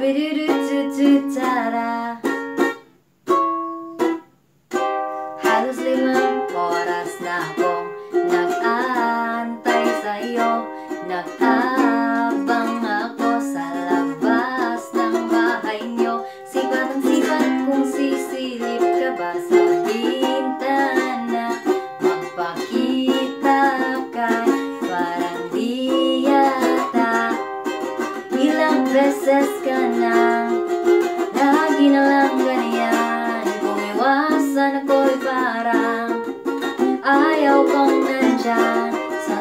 Tara. Halos 5 oras na akong nag-aantay sa'yo. Nag-abang ako sa labas ng bahay nyo. Sipat ang sipat kung sisilip ka ba sa bintana. Magpakita ka, parang di yata. Ilang beses ka na, lagi na lang ganyan. Kung iwasan ako'y parang ayaw kang nandyan. Sa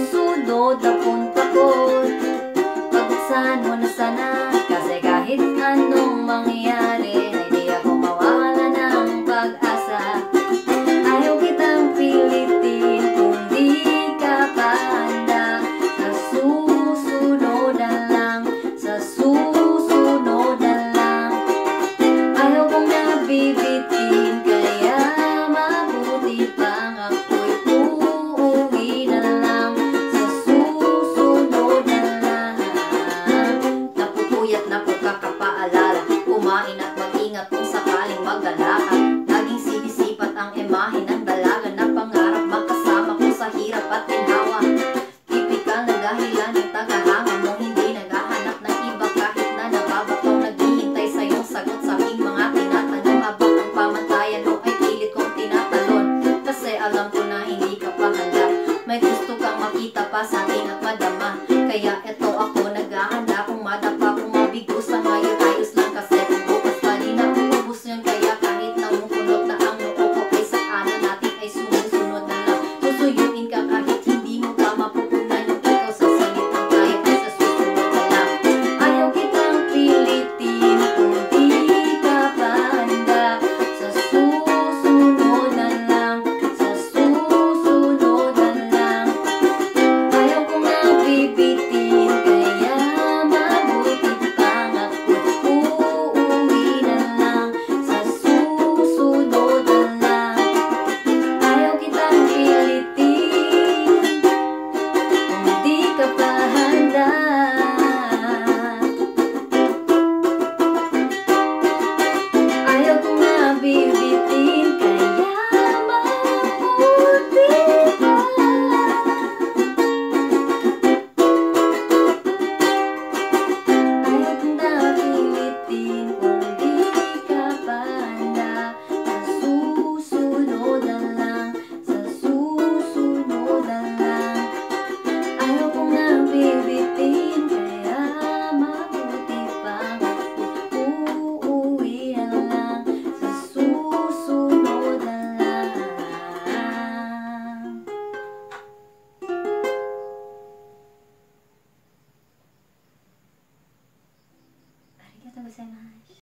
susunod na punta ko, pagbusan mo na sana. Kasi kahit